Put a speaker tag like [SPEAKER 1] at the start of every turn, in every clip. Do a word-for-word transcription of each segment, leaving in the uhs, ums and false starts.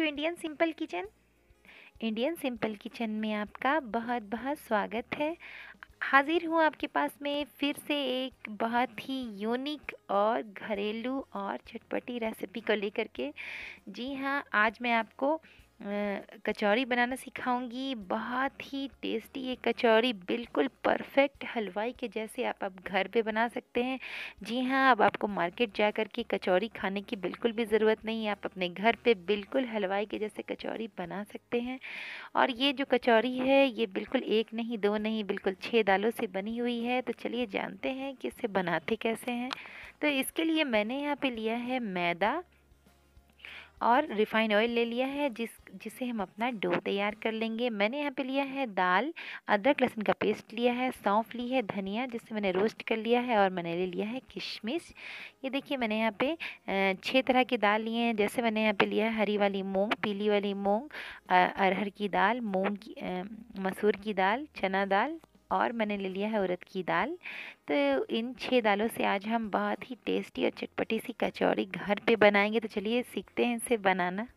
[SPEAKER 1] Indian simple kitchen. Indian simple kitchen में आपका बहुत बहुत स्वागत है। हाजिर हूँ आपके पास में फिर से एक बहुत ही यूनिक और घरेलू और चटपटी रेसिपी को लेकर के। जी हाँ, आज मैं आपको अ, कचौरी बनाना सिखाऊंगी। बहुत ही टेस्टी ये कचौरी, बिल्कुल परफेक्ट हलवाई के जैसे आप अब घर पे बना सकते हैं। जी हाँ, अब आपको मार्केट जा कर के कचौरी खाने की बिल्कुल भी ज़रूरत नहीं है। आप अपने घर पे बिल्कुल हलवाई के जैसे कचौरी बना सकते हैं। और ये जो कचौरी है ये बिल्कुल एक नहीं दो नहीं, बिल्कुल छः दालों से बनी हुई है। तो चलिए जानते हैं कि इसे बनाते कैसे हैं। तो इसके लिए मैंने यहाँ पे लिया है मैदा और रिफाइंड ऑयल ले लिया है, जिस जिसे हम अपना डो तैयार कर लेंगे। मैंने यहाँ पे लिया है दाल, अदरक लहसुन का पेस्ट लिया है, सौंफ ली है, धनिया जिसे मैंने रोस्ट कर लिया है, और मैंने ले लिया है किशमिश। ये देखिए मैंने यहाँ पे अ, छः तरह की दाल लिए हैं। जैसे मैंने यहाँ पे लिया है हरी वाली मूंग, पीली वाली मूंग, अ, अरहर की दाल, मूंग की अ, मसूर की दाल, चना दाल, और मैंने ले लिया है उड़द की दाल। तो इन छह दालों से आज हम बहुत ही टेस्टी और चटपटी सी कचौरी घर पे बनाएंगे। तो चलिए सीखते हैं इसे बनाना।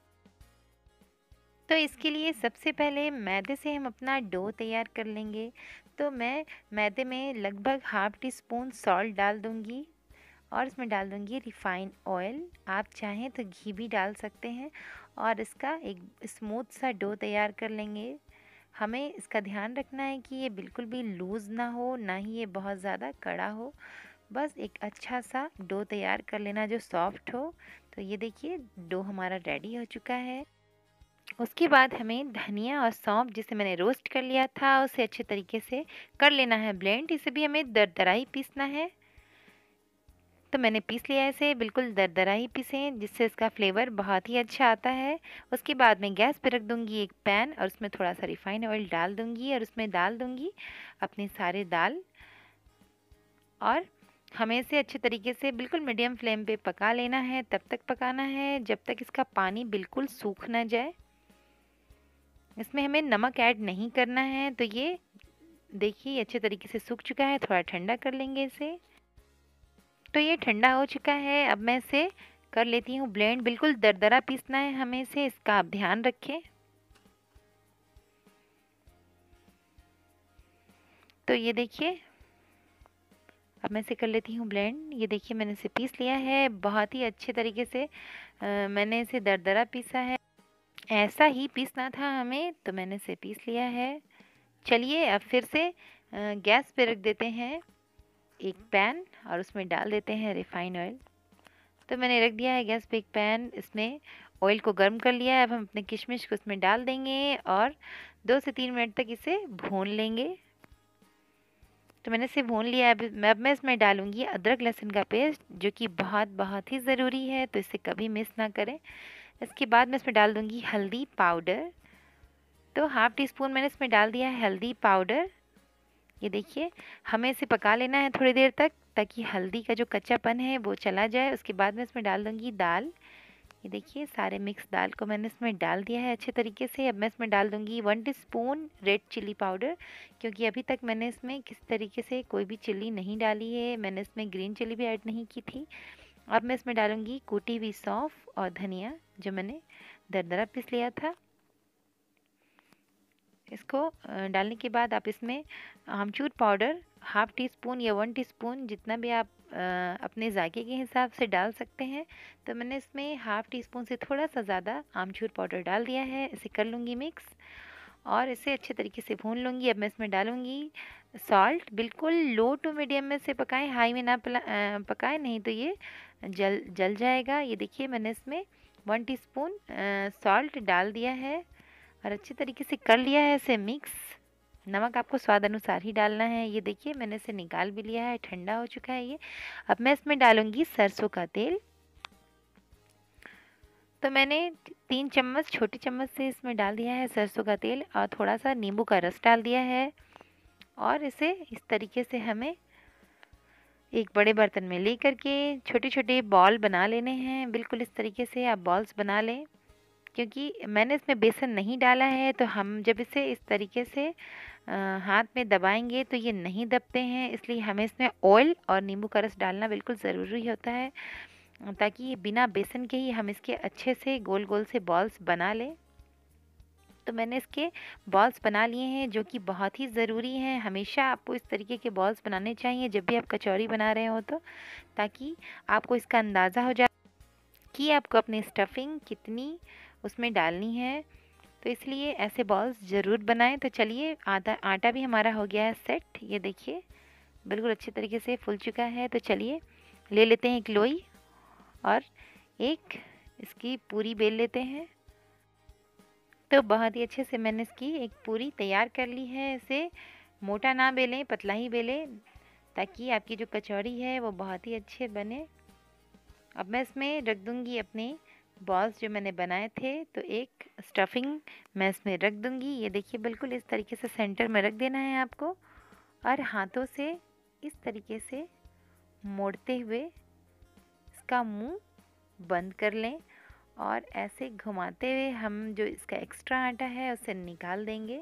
[SPEAKER 1] तो इसके लिए सबसे पहले मैदे से हम अपना डो तैयार कर लेंगे। तो मैं मैदे में लगभग हाफ टी स्पून सॉल्ट डाल दूंगी, और इसमें डाल दूंगी रिफाइंड ऑयल। आप चाहें तो घी भी डाल सकते हैं, और इसका एक स्मूथ सा डो तैयार कर लेंगे। हमें इसका ध्यान रखना है कि ये बिल्कुल भी लूज़ ना हो, ना ही ये बहुत ज़्यादा कड़ा हो। बस एक अच्छा सा डो तैयार कर लेना जो सॉफ्ट हो। तो ये देखिए डो हमारा रेडी हो चुका है। उसके बाद हमें धनिया और सौंफ जिसे मैंने रोस्ट कर लिया था उसे अच्छे तरीके से कर लेना है ब्लेंड। इसे भी हमें दरदरा ही पीसना है। तो मैंने पीस लिया है इसे, बिल्कुल दरदरा ही पीसें जिससे इसका फ्लेवर बहुत ही अच्छा आता है। उसके बाद मैं गैस पे रख दूंगी एक पैन, और उसमें थोड़ा सा रिफाइंड ऑयल डाल दूंगी, और उसमें डाल दूंगी अपने सारे दाल। और हमें इसे अच्छे तरीके से बिल्कुल मीडियम फ्लेम पे पका लेना है। तब तक पकाना है जब तक इसका पानी बिल्कुल सूख ना जाए। इसमें हमें नमक ऐड नहीं करना है। तो ये देखिए अच्छे तरीके से सूख चुका है। थोड़ा ठंडा कर लेंगे इसे। तो ये ठंडा हो चुका है। अब मैं इसे कर लेती हूँ ब्लेंड। बिल्कुल दरदरा पीसना है हमें इसे, इसका आप ध्यान रखें। तो ये देखिए अब मैं इसे कर लेती हूँ ब्लेंड। ये देखिए मैंने इसे पीस लिया है बहुत ही अच्छे तरीके से। आ, मैंने इसे दरदरा पीसा है। ऐसा ही पीसना था हमें, तो मैंने इसे पीस लिया है। चलिए अब फिर से आ, गैस पे रख देते हैं एक पैन, और उसमें डाल देते हैं रिफाइंड ऑयल। तो मैंने रख दिया है गैस पे एक पैन, इसमें ऑयल को गर्म कर लिया है। अब हम अपने किशमिश को इसमें डाल देंगे, और दो से तीन मिनट तक इसे भून लेंगे। तो मैंने इसे भून लिया है। अब मैं अब मैं इसमें डालूंगी अदरक लहसुन का पेस्ट, जो कि बहुत बहुत ही ज़रूरी है, तो इसे कभी मिस ना करें। इसके बाद मैं इसमें डाल दूंगी हल्दी पाउडर। तो हाफ टी स्पून मैंने इसमें डाल दिया है हल्दी पाउडर। ये देखिए हमें इसे पका लेना है थोड़ी देर तक, ताकि हल्दी का जो कच्चापन है वो चला जाए। उसके बाद मैं इसमें डाल दूंगी दाल। ये देखिए सारे मिक्स दाल को मैंने इसमें डाल दिया है अच्छे तरीके से। अब मैं इसमें डाल दूंगी one teaspoon red chilli powder, क्योंकि अभी तक मैंने इसमें किस तरीके से कोई भी चिली नहीं डाली है। मैंने इसमें ग्रीन चिली भी ऐड नहीं की थी। अब मैं इसमें डालूंगी कूटी हुई सौंफ और धनिया, जो मैंने दरदरा पीस लिया था। इसको डालने के बाद आप इसमें आमचूर पाउडर हाफ टी स्पून या वन टीस्पून, जितना भी आप अपने जायके के हिसाब से डाल सकते हैं। तो मैंने इसमें हाफ टी स्पून से थोड़ा सा ज़्यादा आमचूर पाउडर डाल दिया है। इसे कर लूँगी मिक्स, और इसे अच्छे तरीके से भून लूँगी। अब मैं इसमें डालूँगी सॉल्ट। बिल्कुल लो टू मीडियम में से पकाएं, हाई में ना पकाएं, नहीं तो ये जल जल जाएगा। ये देखिए मैंने इसमें वन टीस्पून सॉल्ट डाल दिया है, और अच्छे तरीके से कर लिया है इसे मिक्स। नमक आपको स्वाद अनुसार ही डालना है। ये देखिए मैंने इसे निकाल भी लिया है, ठंडा हो चुका है ये। अब मैं इसमें डालूंगी सरसों का तेल। तो मैंने तीन चम्मच छोटी चम्मच से इसमें डाल दिया है सरसों का तेल, और थोड़ा सा नींबू का रस डाल दिया है। और इसे इस तरीके से हमें एक बड़े बर्तन में लेकर के छोटे छोटे बॉल बना लेने हैं। बिल्कुल इस तरीके से आप बॉल्स बना लें। क्योंकि मैंने इसमें बेसन नहीं डाला है, तो हम जब इसे इस तरीके से आ, हाथ में दबाएंगे तो ये नहीं दबते हैं, इसलिए हमें इसमें ऑयल और नींबू का रस डालना बिल्कुल ज़रूरी होता है। ताकि ये बिना बेसन के ही हम इसके अच्छे से गोल गोल से बॉल्स बना लें। तो मैंने इसके बॉल्स बना लिए हैं, जो कि बहुत ही ज़रूरी हैं। हमेशा आपको इस तरीके के बॉल्स बनाने चाहिए जब भी आप कचौरी बना रहे हो तो, ताकि आपको इसका अंदाज़ा हो जाए कि आपको अपनी स्टफिंग कितनी उसमें डालनी है। तो इसलिए ऐसे बॉल्स ज़रूर बनाएं। तो चलिए, आटा आटा भी हमारा हो गया है सेट। ये देखिए बिल्कुल अच्छे तरीके से फूल चुका है। तो चलिए ले लेते हैं एक लोई और एक इसकी पूरी बेल लेते हैं। तो बहुत ही अच्छे से मैंने इसकी एक पूरी तैयार कर ली है। इसे मोटा ना बेलें, पतला ही बेलें, ताकि आपकी जो कचौड़ी है वो बहुत ही अच्छे बने। अब मैं इसमें रख दूंगी अपने बॉल्स जो मैंने बनाए थे। तो एक स्टफिंग मैं इसमें रख दूंगी। ये देखिए बिल्कुल इस तरीके से सेंटर में रख देना है आपको, और हाथों से इस तरीके से मोड़ते हुए इसका मुंह बंद कर लें, और ऐसे घुमाते हुए हम जो इसका एक्स्ट्रा आटा है उसे निकाल देंगे।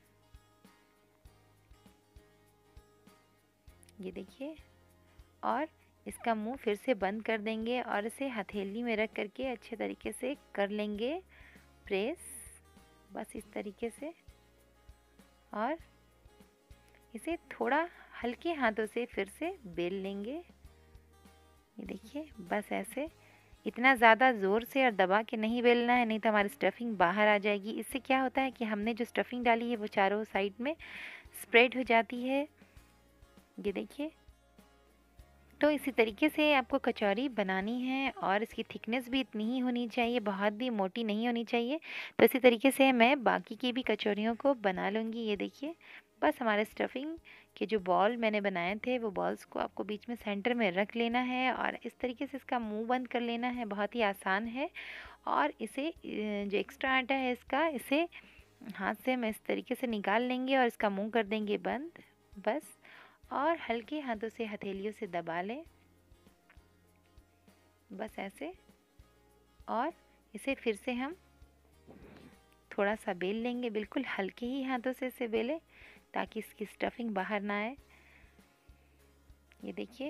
[SPEAKER 1] ये देखिए, और इसका मुंह फिर से बंद कर देंगे और इसे हथेली में रख करके अच्छे तरीके से कर लेंगे प्रेस, बस इस तरीके से। और इसे थोड़ा हल्के हाथों से फिर से बेल लेंगे। ये देखिए बस ऐसे, इतना ज़्यादा ज़ोर से और दबा के नहीं बेलना है, नहीं तो हमारी स्टफिंग बाहर आ जाएगी। इससे क्या होता है कि हमने जो स्टफिंग डाली है वो चारों साइड में स्प्रेड हो जाती है। ये देखिए, तो इसी तरीके से आपको कचौरी बनानी है, और इसकी थिकनेस भी इतनी ही होनी चाहिए, बहुत भी मोटी नहीं होनी चाहिए। तो इसी तरीके से मैं बाकी की भी कचौरियों को बना लूँगी। ये देखिए, बस हमारे स्टफिंग के जो बॉल मैंने बनाए थे वो बॉल्स को आपको बीच में सेंटर में रख लेना है, और इस तरीके से इसका मुंह बंद कर लेना है। बहुत ही आसान है। और इसे जो एक्स्ट्रा आटा है इसका, इसे हाथ से हम इस तरीके से निकाल लेंगे और इसका मुंह कर देंगे बंद, बस। और हल्के हाथों से हथेलियों से दबा लें, बस ऐसे। और इसे फिर से हम थोड़ा सा बेल लेंगे, बिल्कुल हल्के ही हाथों से इसे बेलें ताकि इसकी स्टफिंग बाहर ना आए। ये देखिए,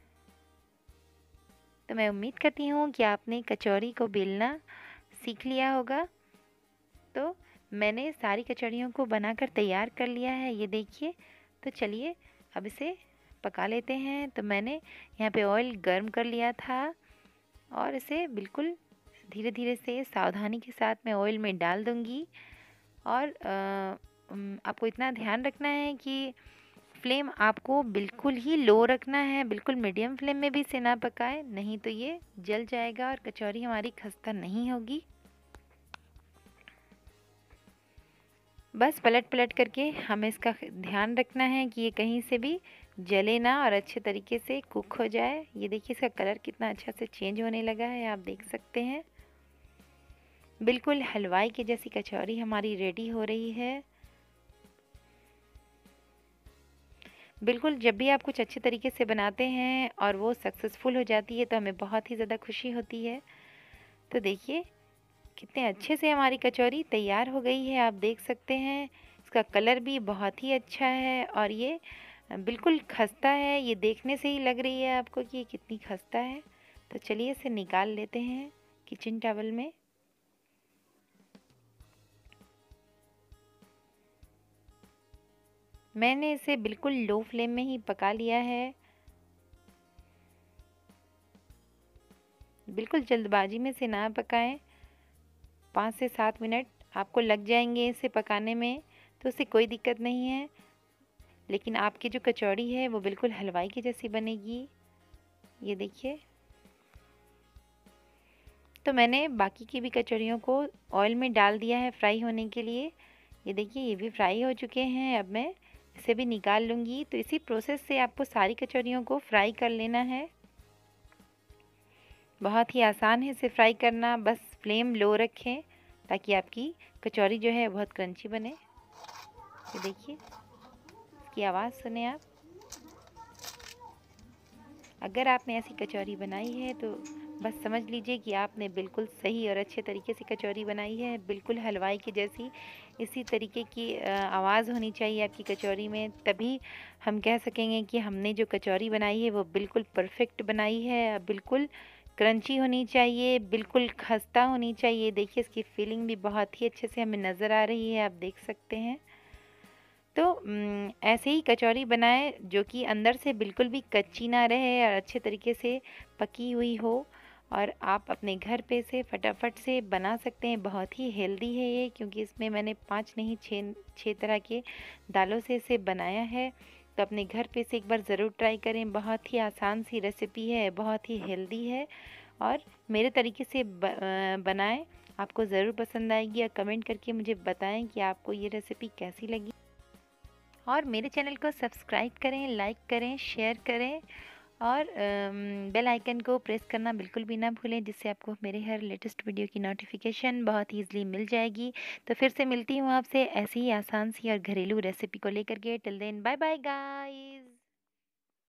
[SPEAKER 1] तो मैं उम्मीद करती हूँ कि आपने कचौरी को बेलना सीख लिया होगा। तो मैंने सारी कचौरियों को बनाकर तैयार कर लिया है, ये देखिए। तो चलिए अब इसे पका लेते हैं। तो मैंने यहाँ पे ऑयल गर्म कर लिया था, और इसे बिल्कुल धीरे धीरे से सावधानी के साथ मैं ऑयल में डाल दूँगी। और आ, आपको इतना ध्यान रखना है कि फ्लेम आपको बिल्कुल ही लो रखना है, बिल्कुल मीडियम फ्लेम में भी इसे ना पकाए, नहीं तो ये जल जाएगा और कचौरी हमारी खस्ता नहीं होगी। बस पलट पलट करके हमें इसका ध्यान रखना है कि ये कहीं से भी जले ना और अच्छे तरीके से कुक हो जाए। ये देखिए इसका कलर कितना अच्छा से चेंज होने लगा है, आप देख सकते हैं। बिल्कुल हलवाई की जैसी कचौरी हमारी रेडी हो रही है। बिल्कुल, जब भी आप कुछ अच्छे तरीके से बनाते हैं और वो सक्सेसफुल हो जाती है तो हमें बहुत ही ज़्यादा खुशी होती है। तो देखिए कितने अच्छे से हमारी कचौरी तैयार हो गई है, आप देख सकते हैं। इसका कलर भी बहुत ही अच्छा है, और ये बिल्कुल खस्ता है। ये देखने से ही लग रही है आपको कि ये कितनी खस्ता है। तो चलिए इसे निकाल लेते हैं किचन टॉवल में। मैंने इसे बिल्कुल लो फ्लेम में ही पका लिया है। बिल्कुल जल्दबाजी में से ना पकाएं। पाँच से सात मिनट आपको लग जाएंगे इसे पकाने में, तो उससे कोई दिक्कत नहीं है। लेकिन आपकी जो कचौड़ी है वो बिल्कुल हलवाई की जैसी बनेगी। ये देखिए, तो मैंने बाकी की भी कचौड़ियों को ऑयल में डाल दिया है फ्राई होने के लिए। ये देखिए ये भी फ्राई हो चुके हैं। अब मैं इसे भी निकाल लूँगी। तो इसी प्रोसेस से आपको सारी कचौड़ियों को फ्राई कर लेना है। बहुत ही आसान है इसे फ्राई करना, बस फ्लेम लो रखें ताकि आपकी कचौरी जो है बहुत क्रंची बने। ये देखिए इसकी आवाज़ सुने आप। अगर आपने ऐसी कचौरी बनाई है तो बस समझ लीजिए कि आपने बिल्कुल सही और अच्छे तरीके से कचौरी बनाई है, बिल्कुल हलवाई की जैसी। इसी तरीके की आवाज़ होनी चाहिए आपकी कचौरी में, तभी हम कह सकेंगे कि हमने जो कचौरी बनाई है वो बिल्कुल परफेक्ट बनाई है, बिल्कुल क्रंची होनी चाहिए, बिल्कुल खस्ता होनी चाहिए। देखिए इसकी फिलिंग भी बहुत ही अच्छे से हमें नज़र आ रही है, आप देख सकते हैं। तो उम, ऐसे ही कचौरी बनाएँ जो कि अंदर से बिल्कुल भी कच्ची ना रहे और अच्छे तरीके से पकी हुई हो, और आप अपने घर पे से फटाफट से बना सकते हैं। बहुत ही हेल्दी है ये, क्योंकि इसमें मैंने पाँच नहीं छः छः तरह के दालों से इसे बनाया है। तो अपने घर पे से एक बार ज़रूर ट्राई करें। बहुत ही आसान सी रेसिपी है, बहुत ही हेल्दी है, और मेरे तरीके से ब अ, बनाएँ, आपको ज़रूर पसंद आएगी। और कमेंट करके मुझे बताएँ कि आपको ये रेसिपी कैसी लगी। और मेरे चैनल को सब्सक्राइब करें, लाइक करें, शेयर करें, और अम, बेल आइकन को प्रेस करना बिल्कुल भी ना भूलें, जिससे आपको मेरे हर लेटेस्ट वीडियो की नोटिफिकेशन बहुत ईज़िली मिल जाएगी। तो फिर से मिलती हूँ आपसे ऐसी ही आसान सी और घरेलू रेसिपी को लेकर के। Till then bye bye guys.